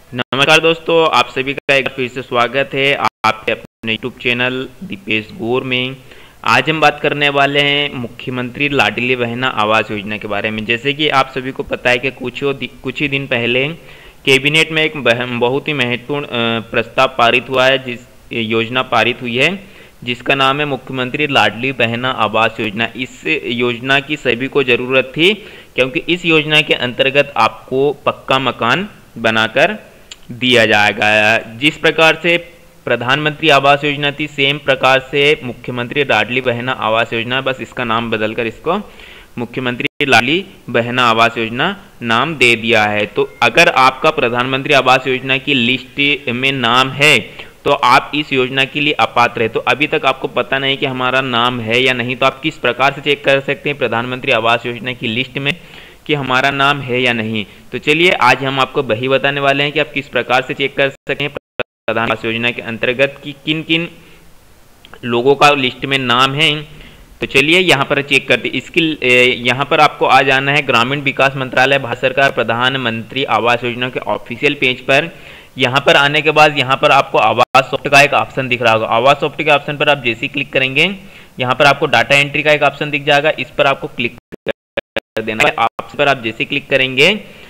नमस्कार दोस्तों, आप सभी का एक फिर से स्वागत है आपके अपने यूट्यूब चैनल दीपेश गौर में। आज हम बात करने वाले हैं मुख्यमंत्री लाडली बहना आवास योजना के बारे में। जैसे कि आप सभी को पता है कि कुछ ही दिन पहले कैबिनेट में एक बहुत ही महत्वपूर्ण प्रस्ताव पारित हुआ है, जिस योजना पारित हुई है जिसका नाम है मुख्यमंत्री लाडली बहना आवास योजना। इस योजना की सभी को ज़रूरत थी, क्योंकि इस योजना के अंतर्गत आपको पक्का मकान बनाकर दिया जाएगा। जिस प्रकार से प्रधानमंत्री आवास योजना थी, सेम प्रकार से मुख्यमंत्री लाडली बहना आवास योजना, बस इसका नाम बदलकर इसको मुख्यमंत्री लाडली बहना आवास योजना नाम दे दिया है। तो अगर आपका प्रधानमंत्री आवास योजना की लिस्ट में नाम है तो आप इस योजना के लिए अपात्र है। तो अभी तक आपको पता नहीं कि हमारा नाम है या नहीं, तो आप किस प्रकार से चेक कर सकते हैं प्रधानमंत्री आवास योजना की लिस्ट में कि हमारा नाम है या नहीं। तो चलिए आज हम आपको वही बताने वाले हैं कि आप किस प्रकार से चेक कर सकते हैं प्रधानमंत्री आवास योजना के अंतर्गत कि किन किन लोगों का लिस्ट में नाम है। तो चलिए यहाँ पर चेक करते हैं। इसकी यहाँ पर आपको आ जाना है ग्रामीण विकास मंत्रालय, भारत सरकार, प्रधानमंत्री आवास योजना के ऑफिशियल पेज पर। यहाँ पर आने के बाद यहाँ पर आपको आवास सॉफ्ट का एक ऑप्शन दिख रहा होगा। आवास सॉफ्ट के ऑप्शन पर आप जैसे ही क्लिक करेंगे, यहाँ पर आपको डाटा एंट्री का एक ऑप्शन दिख जाएगा। इस पर आपको क्लिक कर देना है। ऑप्शन पर आप जैसे क्लिक करेंगे,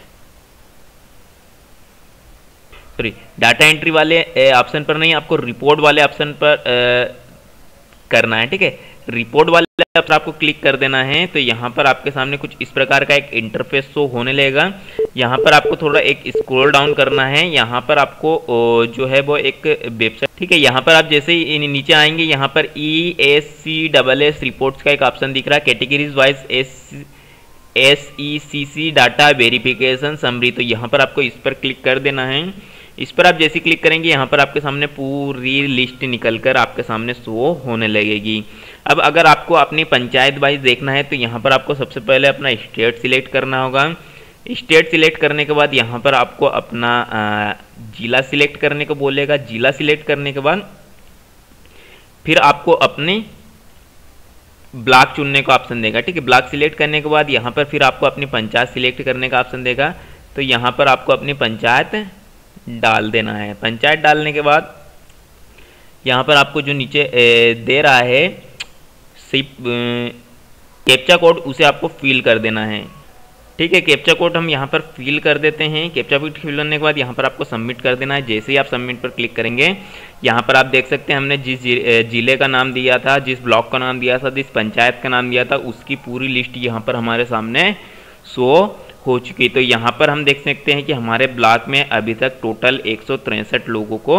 सॉरी डाटा एंट्री वाले ऑप्शन पर नहीं, आपको रिपोर्ट वाले ऑप्शन पर करना है। ठीक है, रिपोर्ट वाले पर आपको क्लिक कर देना है। तो यहाँ पर आपके सामने कुछ इस प्रकार का एक इंटरफेस शो होने लगेगा। यहाँ पर आपको थोड़ा एक स्क्रॉल डाउन करना है। यहाँ पर आपको जो है वो एक वेबसाइट, ठीक है, यहाँ पर आप जैसे ही नीचे आएंगे, यहाँ पर ESCSS रिपोर्ट्स का एक ऑप्शन दिख रहा है, categories wise SECC data verification summary. तो यहाँ पर आपको इस पर क्लिक कर देना है। इस पर आप जैसे क्लिक करेंगे, यहाँ पर आपके सामने पूरी लिस्ट निकलकर आपके सामने शो होने लगेगी। अब अगर आपको अपनी पंचायत वाइज देखना है तो यहाँ पर आपको सबसे पहले अपना स्टेट सिलेक्ट करना होगा। स्टेट सिलेक्ट करने के बाद यहाँ पर आपको अपना जिला सिलेक्ट करने को बोलेगा। जिला सिलेक्ट करने के बाद फिर आपको अपने ब्लॉक चुनने का ऑप्शन देगा। ठीक है, ब्लॉक सिलेक्ट करने के बाद यहाँ पर फिर आपको अपनी पंचायत सिलेक्ट करने का ऑप्शन देगा। तो यहाँ पर आपको अपनी पंचायत डाल देना है। पंचायत डालने के बाद यहाँ पर आपको जो नीचे दे रहा है सिर्फ कैप्चा कोड, उसे आपको फिल कर देना है। ठीक है, कैप्चा कोड हम यहाँ पर फिल कर देते हैं। कैप्चा कोड फिल करने के बाद यहाँ पर आपको सबमिट कर देना है। जैसे ही आप सबमिट पर क्लिक करेंगे, यहाँ पर आप देख सकते हैं हमने जिस जिले का नाम दिया था, जिस ब्लॉक का नाम दिया था, जिस पंचायत का नाम दिया था, उसकी पूरी लिस्ट यहाँ पर हमारे सामने शो हो चुकी। तो यहाँ पर हम देख सकते हैं कि हमारे ब्लॉक में अभी तक टोटल 163 लोगों को,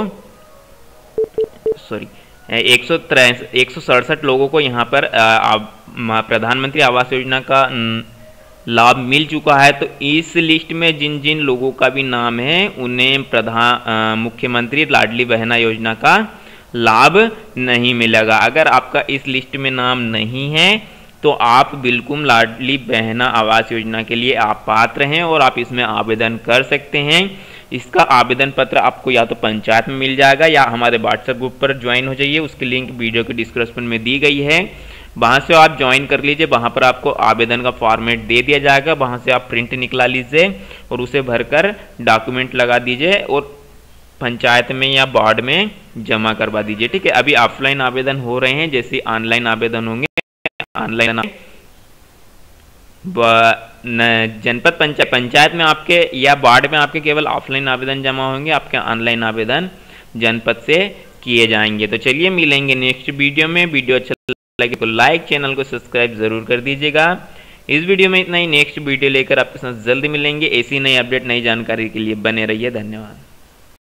सॉरी 167 लोगों को यहाँ पर प्रधानमंत्री आवास योजना का लाभ मिल चुका है। तो इस लिस्ट में जिन जिन लोगों का भी नाम है उन्हें मुख्यमंत्री लाडली बहना योजना का लाभ नहीं मिलेगा। अगर आपका इस लिस्ट में नाम नहीं है तो आप बिल्कुल लाडली बहना आवास योजना के लिए आप पात्र हैं और आप इसमें आवेदन कर सकते हैं। इसका आवेदन पत्र आपको या तो पंचायत में मिल जाएगा या हमारे व्हाट्सएप ग्रुप पर ज्वाइन हो जाइए। उसकी लिंक वीडियो के डिस्क्रिप्शन में दी गई है, वहाँ से आप ज्वाइन कर लीजिए। वहाँ पर आपको आवेदन का फॉर्मेट दे दिया जाएगा, वहाँ से आप प्रिंट निकला लीजिए और उसे भरकर डॉक्यूमेंट लगा दीजिए और पंचायत में या वार्ड में जमा करवा दीजिए। ठीक है, अभी ऑफलाइन आवेदन हो रहे हैं, जैसे ऑनलाइन आवेदन होंगे ऑनलाइन जनपद पंचायत में आपके या वार्ड में आपके केवल ऑफलाइन आवेदन जमा होंगे, आपके ऑनलाइन आवेदन जनपद से किए जाएंगे। तो चलिए मिलेंगे नेक्स्ट वीडियो में। वीडियो अच्छा लगे तो लाइक, चैनल को सब्सक्राइब जरूर कर दीजिएगा। इस वीडियो में इतना ही। नेक्स्ट वीडियो लेकर आपके साथ जल्दी मिलेंगे। ऐसी नई अपडेट, नई जानकारी के लिए बने रहिए। धन्यवाद।